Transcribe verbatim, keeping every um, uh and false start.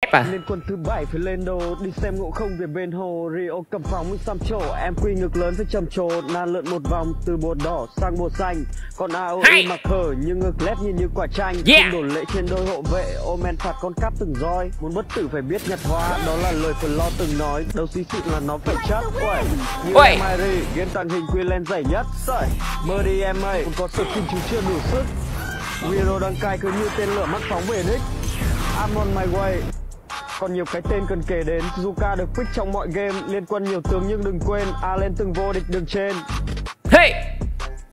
à? Liên quân thứ bảy phải lên đồ, đi xem ngộ không về bên hồ. Rio cầm phòng với xăm trổ, em quy ngực lớn với trầm trồ. Na lượn một vòng từ bột đỏ sang bột xanh. Còn a o e mặc hở nhưng ngực lép nhìn như quả chanh. Yeah. Không đổ lệ trên đôi hộ vệ, Omen phạt con cáp từng roi. Muốn bất tử phải biết nhặt hóa, đó là lời phần lo từng nói. Đâu xí xịn là nó phải chắc. Uầy, như Uầy. em Mary, game tàng hình quy lên dày nhất. Sợi, mơ đi em ơi, còn có sự kinh chú chưa đủ sức. Hero đang cai cứ như tên lửa mắc phóng về đích. I'm on my way. Còn nhiều cái tên cần kể đến. Zuka được pick trong mọi game. Liên quân nhiều tướng nhưng đừng quên, A lên từng vô địch đường trên. Hey.